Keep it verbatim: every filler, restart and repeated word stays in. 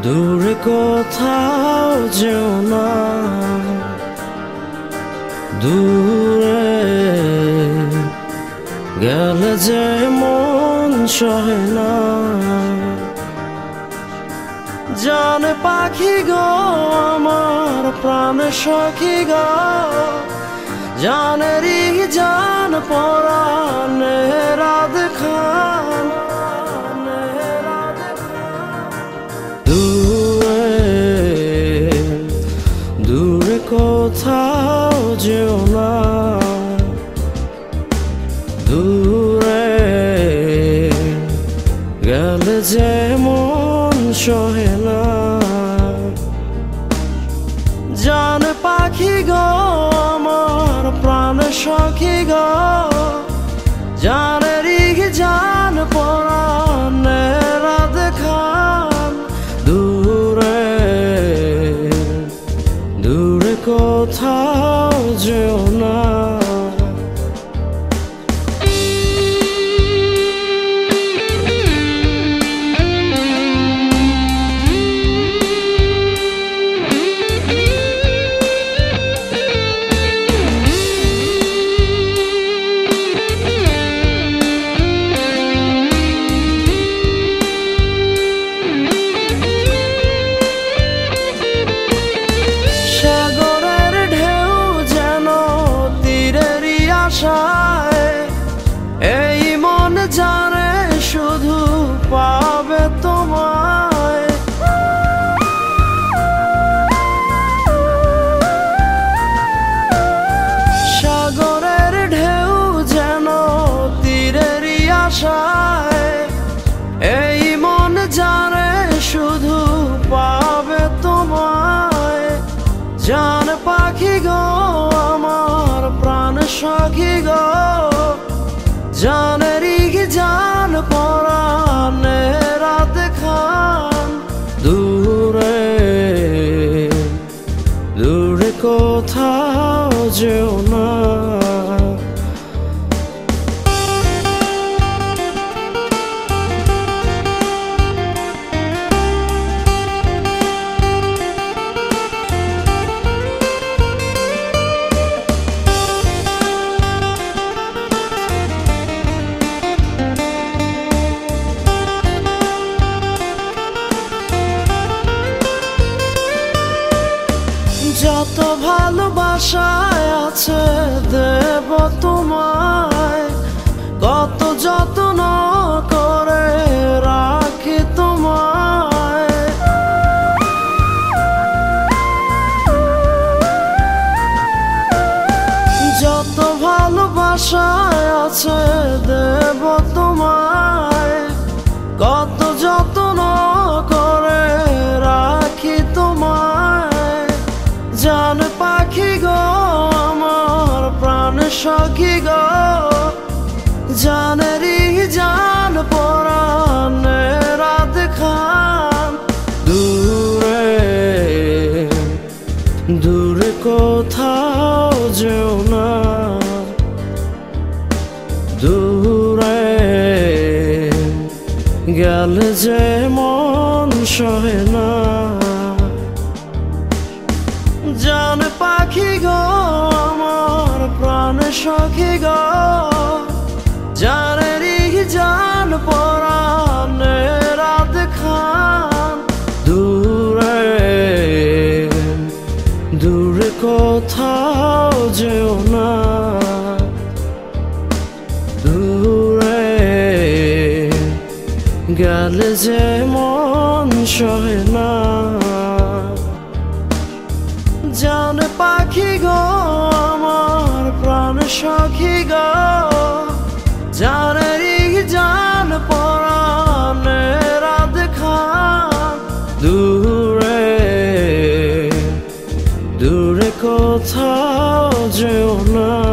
দূরে কোথাও যেও না, দূরে গেলে যে মন সহে না। জানে পাখি গো আমার প্রাণের সখী গো, জানেরই জান পরাণে রাত খান। দূরে দূরে কোথাও যেও না, দূরে গেলে যে মন সহে না। জান পাখি গো আমার প্রাণের সখী গো, জানেরই জান পরাণে রাত খান। দূরে দূরে কোথাও যেও না। এই মন জানে শুধু পাবে তোমায়, সাগরের ঢেউ যেন তীরেরই আশায়। এই মন জানে শুধু পাবে তোমায়। জান পাখি গো আমার প্রাণ সখী গো, জানেরই জান পরাণে রাত খান। দূরে দূরে কোথাও যেও না। যত ভালোবাসায় আছে দেব তোমায়, কত যত্ন করে রাখি তোমায়। যত ভালোবাসায় আছে দেব তোমায়, কত যত্ন করে রাখি তোমায়। জান পাখি গো আমার প্রাণ সখী গো, জানেরই জান পরাণে রাত খান। দূরে দূরে কোথাও যেও না, দূরে গেলে যে মন সহে না। জান পাখি গো আমার প্রাণ সখী গো, জানেরই জান পরাণে রাত খান। দূরে দূরে কোথাও যেও না, দূরে গেলে যে মন সহে না। জান পাখি গো আমার প্রাণ সখী গো, জানেরই জান পরাণে রাত খান। দূরে দূরে কোথাও যেও না।